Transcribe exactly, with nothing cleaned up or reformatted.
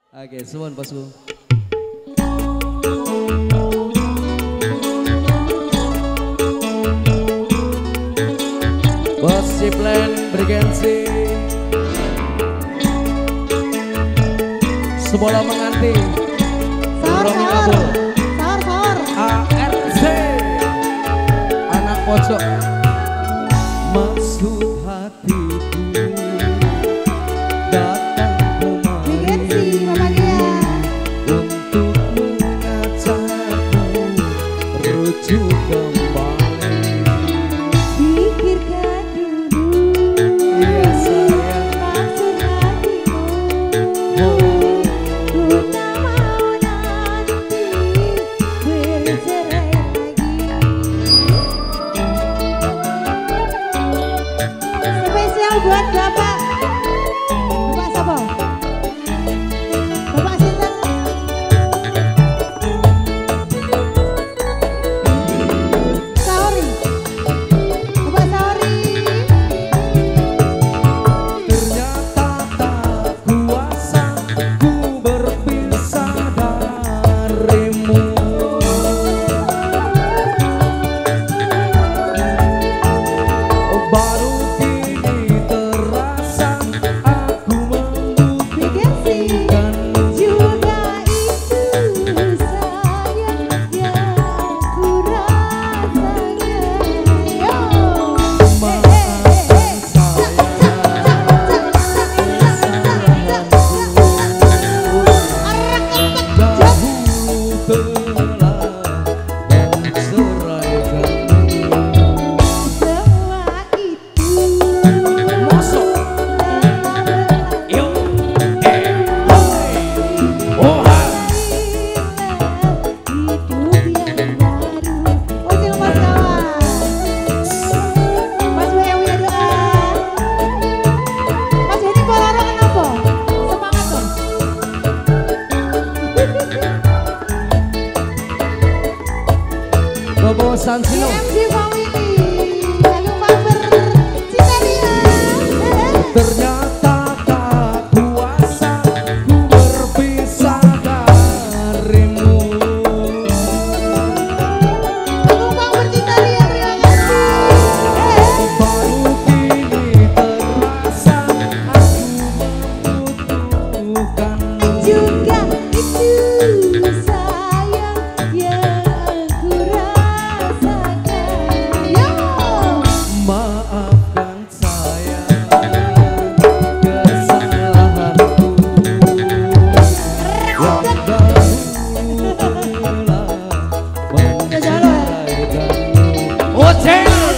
Oke, suwun bosku. Bos Ciplen bergensi, sebola menganti, sahur sahur sahur sahur A R C, anak pojok, maksud hatiku datang kemari untuk mengajakmu rujuk kembali. Pikirkan dulu, Iya sayang, maksud hatimu. oh, Ku tak mau nanti bercerai lagi. Spesial buat Bapak. Bapak siapa? Bapak Sinten. Saori. Bapak Saori. ternyata tak kuasa ku berpisah darimu. Baru kini terasa aku Bergensi. membutuhkanmu. Juga itu sayang yang ku rasakan. Yo. Maafkan dahulu telah menceraikanmu. Semua itu Masuk. telah Yo, eh, hoi, oh, ha. hidup yang baru. Usil mas kawan. Mas Wewi doa. Mas ini boloro kenapa? Semangat dong. Bobo Sansino. M C Family. Agung Maber. Citeria. Ternyata tak kuasa ku berpisah darimu. Agung Maber Citeria. Terima kasih. Baru kini terasa aku membutuhkanmu. Juga itu sayang yang ku rasakan. Yo. Maafkan saya kesalahanku yang dahulu telah menceraikanmu. Oh, cel!